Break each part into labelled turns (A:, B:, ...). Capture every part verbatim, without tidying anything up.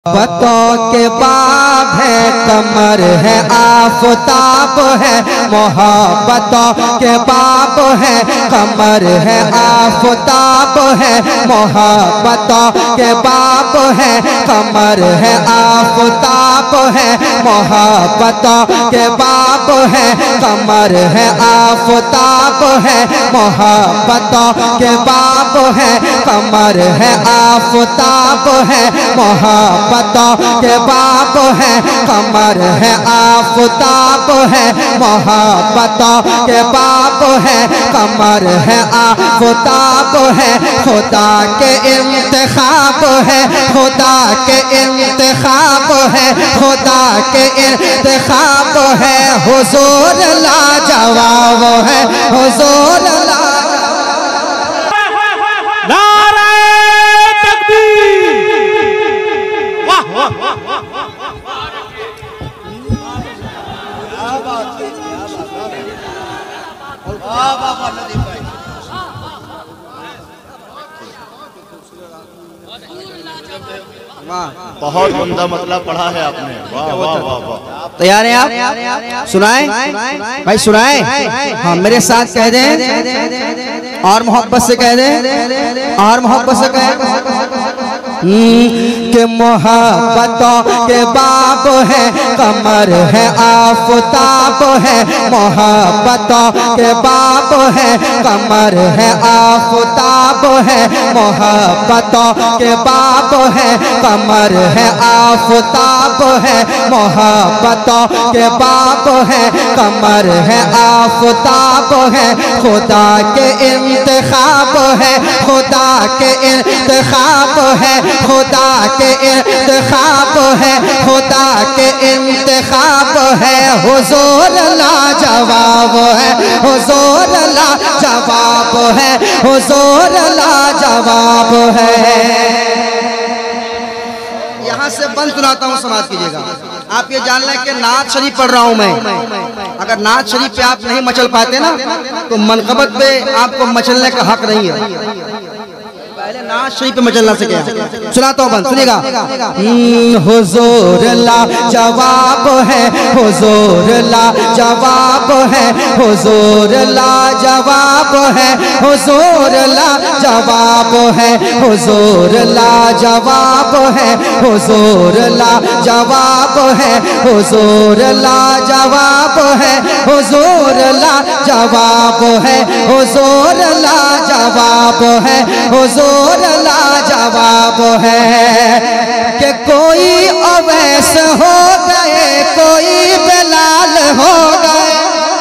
A: मोहब्बतों के बाब है, कमर है, आफताब है। मोहब्बतों के बाब है, कमर है, आफताब है। मोहब्बतों के बाब है, कमर है, आफताब है। मोहब्बतों के बाब है, कमर है, आफताब है। मोहब्बतों के बाब है, कमर है, आफताब है। मोहब्बतों के बाब है, कमर है, आफताब है। मोहब्बतों के बाब है, कमर है, आफताब है। खुदा के इंतखाब है, खुदा के इंतखाब है, खुदा के इंतखाब है। हुजूर लाजवाब है, हुजूर लाजवाब।
B: बहुत उम्दा मतलब पढ़ा है आपने। वाह वाह वाह वाह।
A: तैयार हैं आप? सुनाएं भाई, सुनाएं। हाँ, मेरे साथ कह दें और मोहब्बत से कह दें और मोहब्बत से कहें कि मोहब्बतों के बाब है, कमर है, आफताब है। मोहब्बतों के बाब है, कमर है, आफताब है। मोहब्बतों के बाब है, कमर है, आफताब है। मोहब्बतों के बाब है, कमर है, आफताब है। खुदा के इंतखाब है, खुदा के इंतखाब है, खुदा के इंतखाब है, खुदा के इंतखाब है। हुजूर लाजवाब है, हुजूर लाजवाब है, हुजूर लाजवाब है। यहाँ से बंद सुनाता हूँ, समाज कीजिएगा। आप ये जान लें कि नात शरीफ पढ़ रहा हूँ मैं। अगर नात शरीफ पे आप नहीं मचल पाते ना, तो मनकबत पे आपको मचलने का हक नहीं है। पहले नात शरीफ पे मचलना से क्या सुनाता हूँ, बंद सुनिएगा। हुजूर ला जवाब है, हुजूर ला जवाब है, हुजूर ला जवाब है, हुजूर ला जवाब है, हुजूर ला जवाब है, हुजूर ला जवाब है, हुजूर ला जवाब है, हुजूर ला जवाब है, हुजूर ला जवाब है, हुजूर ला जवाब है। कि कोई अवैस हो गए, कोई बिलाल हो गए,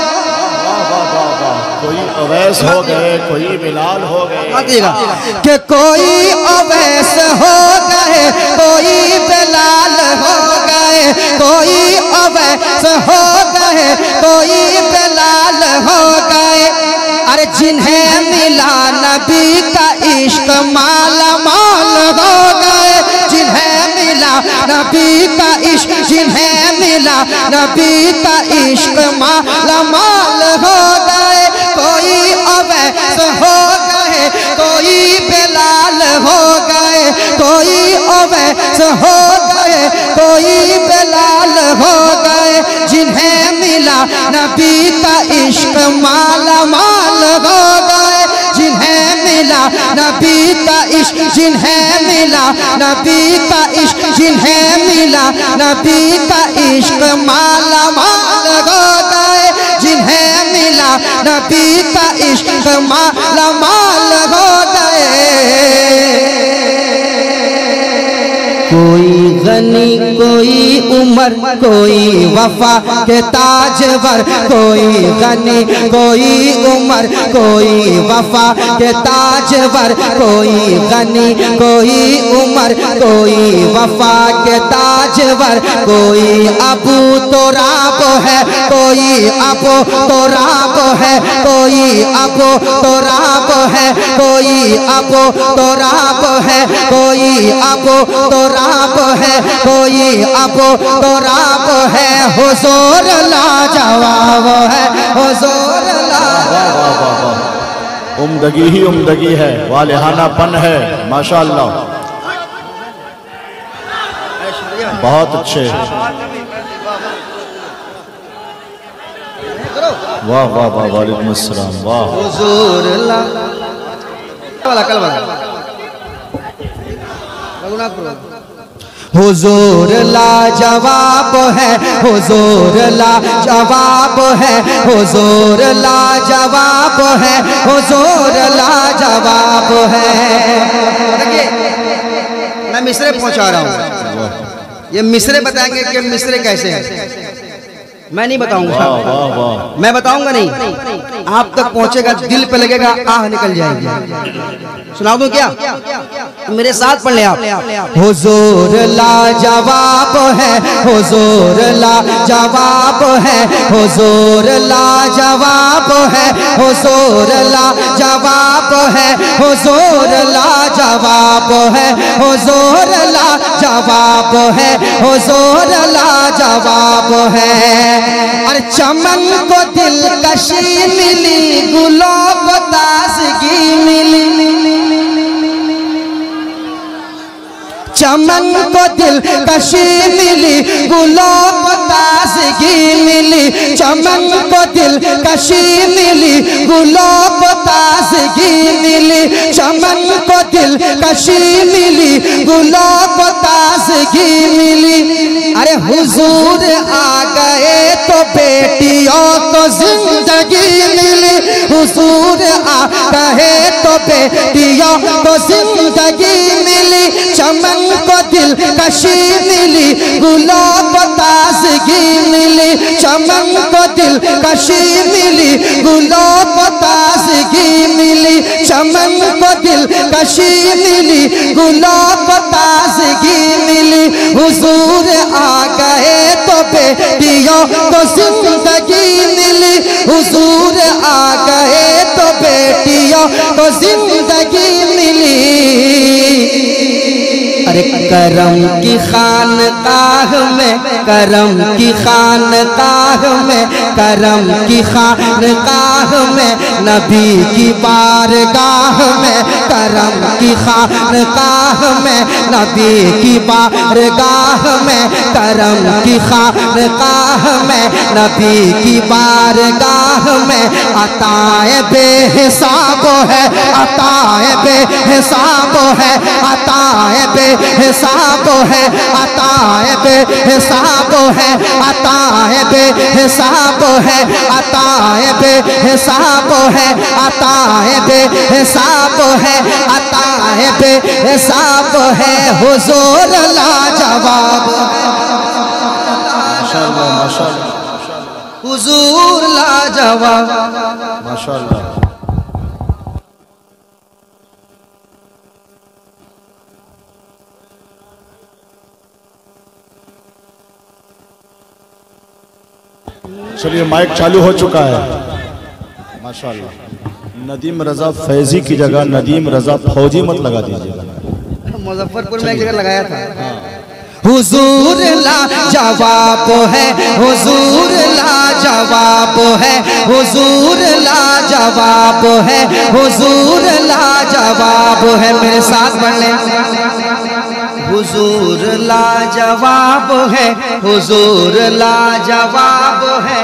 B: कोई अवैस हो गए, कोई बिलाल हो गए।
A: कि कोई अवैस हो गए, कोई बिलाल हो गए, कोई अवैस हो गए, कोई बिलाल हो गए। अरे जिन्हें मिला नबी का इश्क माला माल हो गए, जिन्हें मिला नबी का इश्क, जिन्हें मिला नबी का इश्क माला माल हो गए। कोई अवैस हो गए, कोई बिलाल हो गए, कोई अवैस हो गए, कोई बिलाल हो गए। जिन्हें मिला नबी का इश्क माला माल हो गए, जिन्हें मिला नबी का इश्क, जिन्हें मिला नबी का इश्क, जिन्हें मिला नबी का इश्क माला माल हो गए। जिन्हें मिला नबी का इश्क माला माल हो गए। कोई गनी, कोई उमर, कोई वफा के ताजवर, कोई गनी, कोई उमर, कोई वफा के ताजवर, कोई गनी, कोई उमर, कोई वफा के ताजवर। कोई अबू तोराब है, कोई अबू तोराब है, कोई अबू तोराब है, कोई अबू तोराब है, कोई अबू तोराब है, कोई अबू तोराब है। हुजूर लाजवाब है, हुजूर लाजवाब।
B: उम्दगी ही उम्दगी है, वालिहानापन है, माशाअल्लाह। बहुत अच्छे। वाह वाह वाह, वालेकुम अस्सलाम। वाह
A: हुजूर ला वाला कल वाला हुजूर लाजवाब है, हुजूर लाजवाब है, हुजूर लाजवाब है, हुजूर लाजवाब है। देखिए मैं मिसरे पहुंचा रहा हूँ, ये मिसरे बताएंगे कि मिसरे कैसे हैं। मैं नहीं बताऊंगा,
B: वाह वाह वाह,
A: मैं बताऊंगा नहीं, आप तक पहुंचेगा, दिल पे लगेगा, आह निकल जाएगी। सुना दूं क्या? मेरे साथ पढ़ ले आप। हुजूर लाजवाब है, हुजूर लाजवाब है, हुजूर लाजवाब है, हुजूर लाजवाब है, हुजूर लाजवाब है, हुजूर लाजवाब है, हुजूर लाजवाब है। और चमन को दिलकशी मिली, गुलों को ताजगी मिली, चमन को दिलकशी मिली, गुलों को ताजगी मिली, चमन को दिलकशी मिली, गुलों को ताजगी मिली, चमन को दिलकशी मिली, गुलों को ताजगी मिली। अरे हुजूर आ गए तो बेटियों को जिंदगी मिली, हुजूर आ गए तो बेटियों को जिंदगी मिली, चमन को दिलकशी मिली, गुलों को ताजगी मिली, चमन को दिलकशी मिली, गुलों को ताजगी मिली, चमन को दिलकशी मिली, गुलों को ताजगी मिली। हुजूर आ गए तो बेटियों को जिंदगी मिली, हुजूर आ गए तो बेटियों को जिंदगी मिली। अरे करम की खानकाह में, करम की खानकाह में, करम की खानकाह में, नबी की बारगाह में, करम की खानकाह में, नबी की बारगाह में, करम की खानकाह में, नबी की बारगाह में, अताए बेहिसाब है, अताए बेहिसाब है, अताए बेहिसाब है, अताए बेहिसाब है, अताए बेहिसाब है, अताए बेहिसाब है, अताए बेहिसाब है, अताए बेहिसाब है। हुजूर लाजवाब,
B: माशाअल्लाह माशाअल्लाह,
A: हुजूर लाजवाब,
B: माशाअल्लाह। चलिए माइक चालू हो चुका है, माशाअल्लाह। नदीम रजा फैजी की जगह नदीम रजा फौजी मत लगा दीजिएगा।
A: मुजफ्फरपुर में एक जगह लगाया था। हुजूर लाजवाब है, हुजूर लाजवाब है, हुजूर लाजवाब है, हुजूर लाजवाब है। मेरे साथ पढ़ लें। हुजूर लाजवाब है, हुजूर लाजवाब है,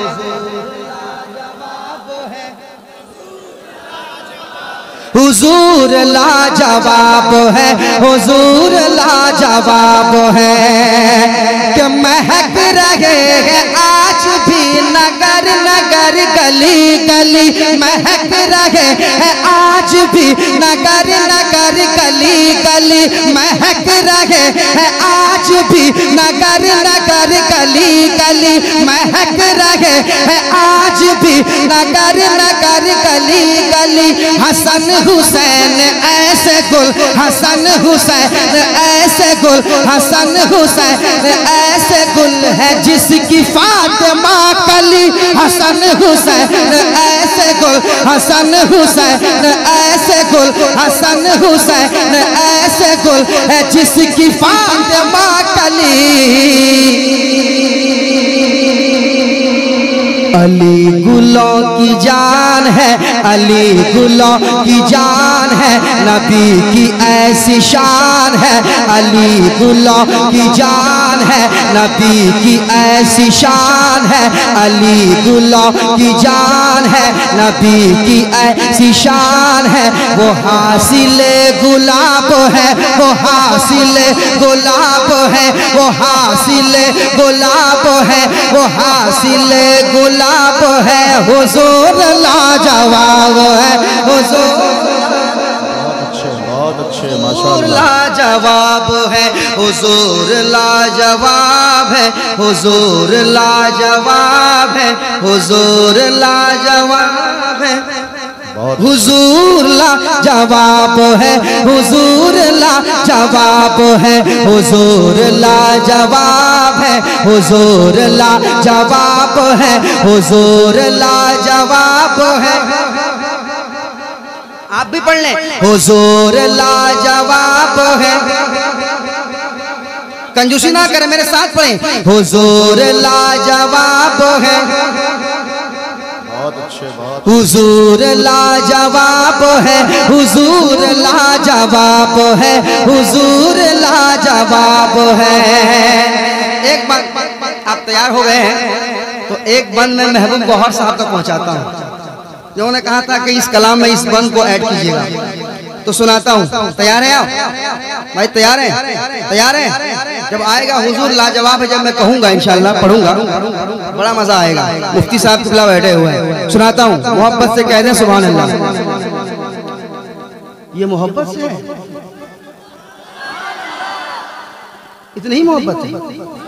A: हुजूर लाजवाब है, हुजूर लाजवाब है। कि महक रहे हैं आज भी नगर नगर, गली गली, महक रहे हैं आज भी नगर नगर, गली गली, महक रहे हैं आज भी नगर नगर, गली गली, महक रहे हैं आज भी नगर नगर, गली गली। हसन हुसैन ऐसे गुल, हसन हुसैन ऐसे गुल, हसन हुसैन ऐसे गुल है जिसकी फातिमा कली, हसन हुसैन ऐसे गुल, हसन हुसैन ऐसे गुल, हसन हुसैन ऐसे गुल है जिसकी फातिमा कली। अली गुलों की जान है, अली गुलाम की जान है, नबी की ऐसी शान है। अली गुलाम की जान है, नबी की ऐसी शान है। अली गुलाम की जान है, नबी की ऐसी शान है। वो हासिले गुलाब है, वो हासिले गुलाब है, वो हासिले गुलाब है, वो हासिले गुलाब है। हुजूर लाजवाब है, हुजूर
B: बहुत अच्छे माशाअल्लाह
A: लाजवाब है, हुजूर लाजवाब है, हुजूर लाजवाब है, हुजूर लाजवाब है, हुजूर लाजवाब है, हुजूर लाजवाब है, हुजूर लाजवाब है, हुजूर लाजवाब है, हुजूर लाजवाब है। आप भी पढ़ लें, हुजूर लाजवाब है। कंजूसी ना करें, मेरे साथ पढ़ें, हुजूर लाजवाब है।
B: बहुत अच्छे, बहुत
A: हुजूर लाजवाब है, हुजूर लाजवाब है, हुजूर लाजवाब है। एक बार आप तैयार हो गए हैं तो एक बंद मैं महबूब गौहर साहब तक पहुंचाता हूं। जिन्होंने कहा था कि इस कलाम में इस बंद को ऐड कीजिएगा, तो सुनाता हूँ। तैयार है आप भाई? तैयार है? तैयार है? जब आएगा हुजूर लाजवाब है, जब मैं कहूँगा इंशाल्लाह पढ़ूंगा, बड़ा मजा आएगा। मुफ्ती साहब किबला बैठे हुए हैं, सुनाता हूँ। मोहब्बत से कह दें सुभान अल्लाह। ये मोहब्बत से है, इतनी ही मोहब्बत है।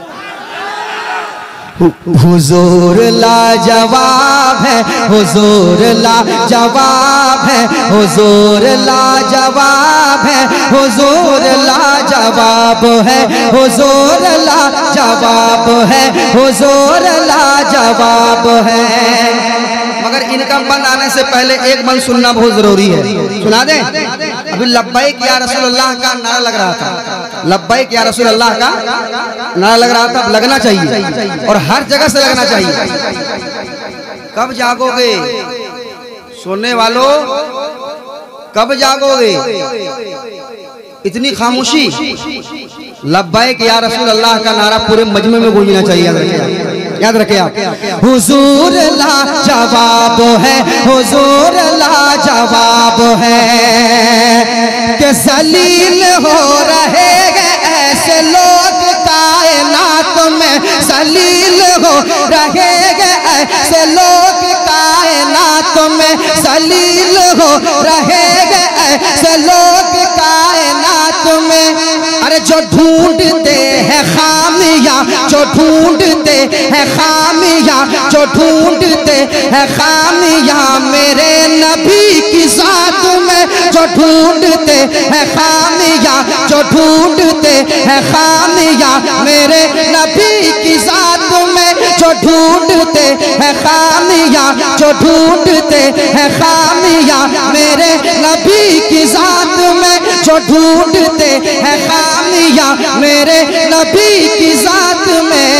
A: हुजूर लाजवाब है, हुजूर लाजवाब है, हुजूर लाजवाब है, हुजूर लाजवाब है, हुजूर लाजवाब है, हुजूर लाजवाब है। मगर इनका बंद आने से पहले एक बंद सुनना बहुत जरूरी है। सुना दें? अभी लब्बैक या रसूल अल्लाह का नारा लग रहा था, लब्बैक या रसूल अल्लाह का नारा लग रहा था। लगना चाहिए और हर जगह से लगना चाहिए। कब जागोगे सोने वालों, कब जागोगे? इतनी खामोशी। लब्बैक या रसूल अल्लाह का नारा पूरे मजमे में गूंजना चाहिए। याद रखें आप। हुजूर लाजवाब है, हुजूर लाजवाब है, कि जलील हो रहे हैं ऐसे लोग कायनात में, जलील हो रहे हैं ऐसे लोग कायनात में, जलील हो रहे हैं ऐसे लोग कायनात में। अरे जो ढूंढते हैं खामियां, जो ढूंढते हैं खामियां, जो ढूंढते हैं खामियां मेरे नबी की जात में, जो ढूंढते हैं खामियां, जो ढूंढते हैं खामियां मेरे नबी की जात में, जो ढूंढते हैं खामियां, जो ढूंढते हैं खामियां मेरे नबी की जात में, जो ढूंढते हैं खामियां मेरे नबी की जात में।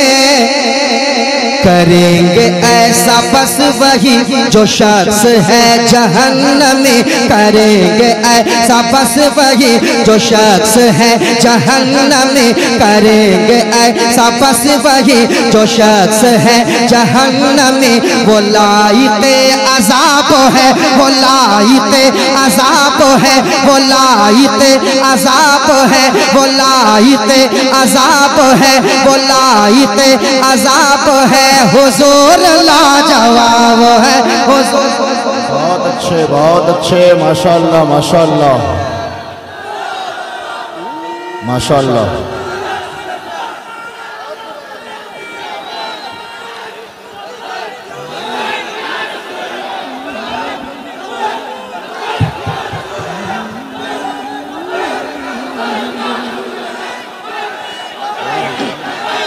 A: करेंगे ऐसा बस वही जो शख्स है जहन्नमी, करेंगे ऐसा बस वही जो शख्स है जहन्नमी, करेंगे ऐसा बस वही जो शख्स है जहन्नमी। वो लाइक़े अज़ाब है, वो लाइक़े अज़ाब है, वो लाइक़े अज़ाब है, वो लाइक़े अज़ाब है, वो लाइक़े अज़ाब है। हुजूर लाजवाब है, हुजूर।
B: बहुत अच्छे, बहुत अच्छे, माशाअल्लाह माशाअल्लाह माशाअल्लाह।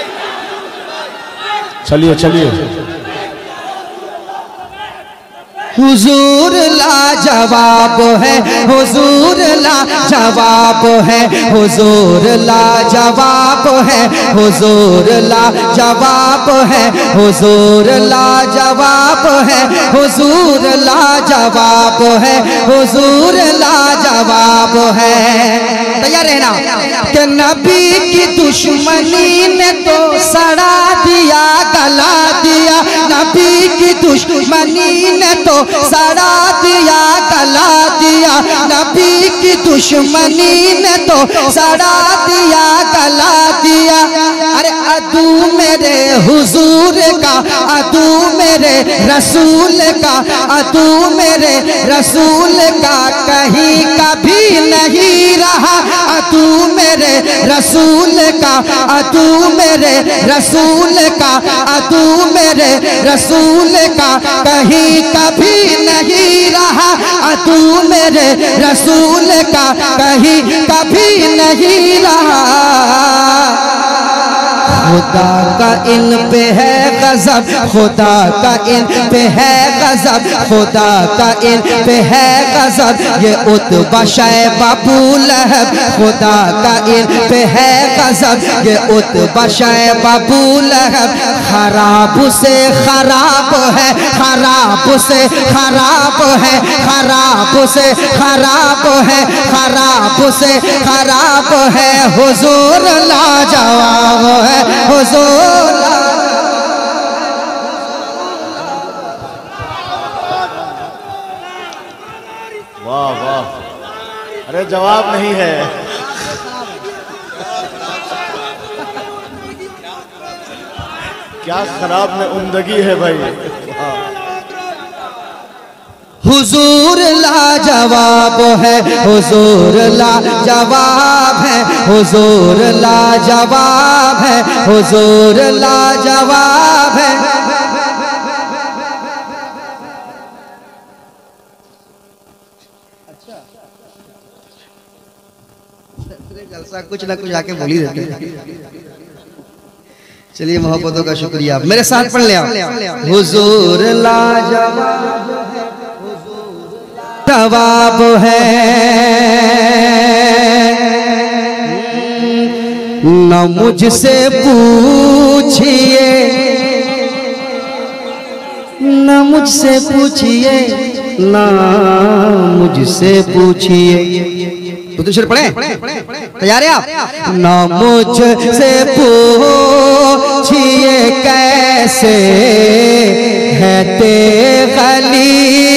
B: चलिए चलिए।
A: हुजूर लाजवाब है, हुजूर लाजवाब है, हुजूर लाजवाब है, हुजूर लाजवाब है, हुजूर लाजवाब है, हुजूर लाजवाब है, हुजूर लाजवाब है। तैयार रहना कि नबी की दुश्मनी ने तो सड़ा दिया, गला दिया, नबी की दुश्मनी ने तो सड़ा दिया, गला दिया, नबी की दुश्मनी ने तो सड़ा दिया, गला दिया। अरे अदू मेरे हुजूर का, अदू मेरे रसूल का, अदू मेरे रसूल का कहीं कभी नहीं रहा, अदू मेरे रसूल का, अदू मेरे रसूल का, अदू मेरे रसूल का कहीं कभी नहीं रहा, अदू मेरे रसूल का कहीं कभी नहीं रहा। खुदा का इन पे है गजब, खुदा का इन पे है गजब, खुदा का इन पे है गजब, ये उतबा शैबा अबू लहब, खुदा का इन पे है गजब, ये उतबा शैबा अबू लहब। खराब से खराब है, खराब से खराब है, खराब से खराब है, खराब से खराब है, हुजूर लाजवाब है, हुजूर।
B: वाह वाह, अरे जवाब नहीं है। क्या खराब में उम्दगी है भाई।
A: हुजूर लाजवाब है, हुजूर लाजवाब है, हुजूर लाजवाब है, हुजूर लाजवाब है। जलसा कुछ ना कुछ आके बोल ही देते हैं। चलिए मोहब्बतों का शुक्रिया, मेरे साथ पढ़ ले आप। हुजूर लाजवाब जवाब है, न मुझसे पूछिए, न मुझसे पूछिए, न मुझसे पूछिए। तो शेर पढ़े, तैयार है आप? न मुझसे पूछिए कैसे है ते गली